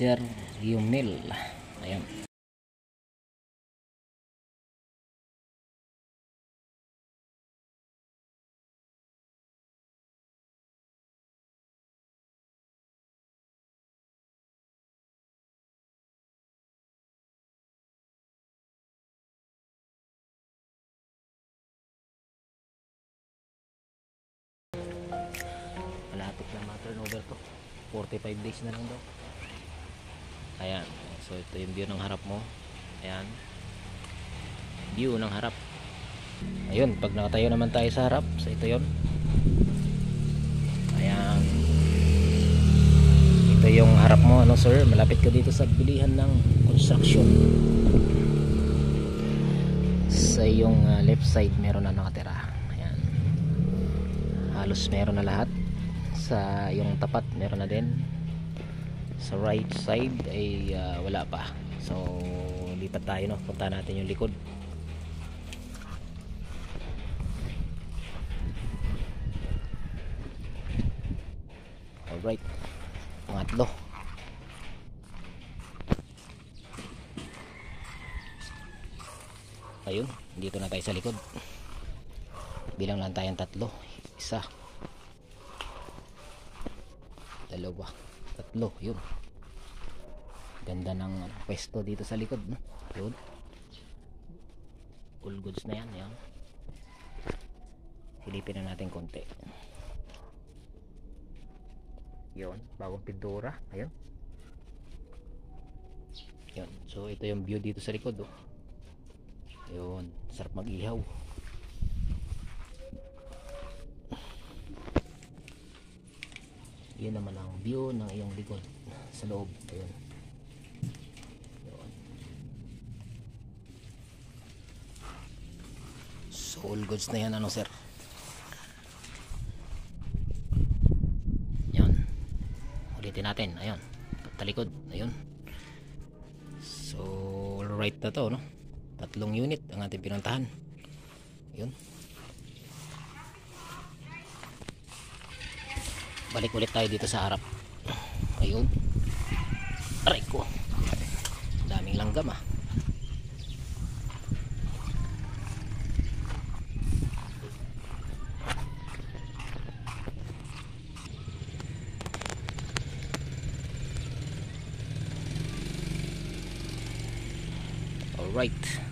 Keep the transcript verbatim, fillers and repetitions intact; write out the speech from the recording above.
Sir Yumil. Ayan. Malapit na ma-turnover to. forty-five days na lang daw. Ayan. So ito yung view ng harap mo. Ayan. View ng harap. Ayun, pag nakatayo naman tayo sa harap, so ito yon. Ayan. Ito yung harap mo, ano sir? Malapit ka dito sa bilihan ng construction. Sa yung uh, left side meron na nakatira. Ayan. Halos meron na lahat. Sa yung tapat meron na din. Sa right side ay uh, wala pa. So lipat tayo, no, punta natin yung likod. Alright, pangatlo. Ayun, dito na tayo sa likod. Bilang lang tayong tatlo. Isa, dalawa, tatlo. Yun, ganda ng pwesto dito sa likod, no? Yun, all goods na yan. Yan, silipin na natin konti. Yun, bagong pintura. Ayun, yun. So ito yung view dito sa likod, oh. Yun, sarap mag-ihaw. Yun naman ang view ng iyong likod sa loob. Ayun. Yun. So all goods na yan, ano sir? Yan, ulitin natin. Ayun, talikod. Ayun. So right na to, no? Tatlong unit ang ating pinuntahan. Ayun. Balik ulit tayo dito sa harap. Ayun. Aray ko, daming langgam, ah. Alright.